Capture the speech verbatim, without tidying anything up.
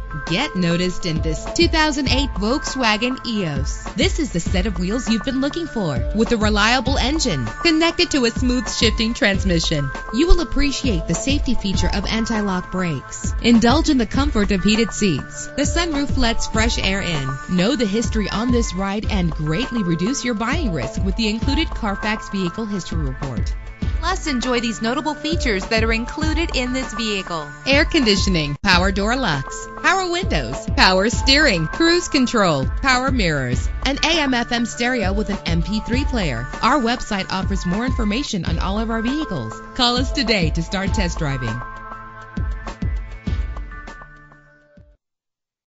Get noticed in this two thousand eight Volkswagen E O S. This is the set of wheels you've been looking for, with a reliable engine connected to a smooth shifting transmission. You will appreciate the safety feature of anti-lock brakes. Indulge in the comfort of heated seats. The sunroof lets fresh air in. Know the history on this ride and greatly reduce your buying risk with the included Carfax Vehicle History Report. Plus, enjoy these notable features that are included in this vehicle: air conditioning, power door locks, power windows, power steering, cruise control, power mirrors, an A M F M stereo with an M P three player. Our website offers more information on all of our vehicles. Call us today to start test driving.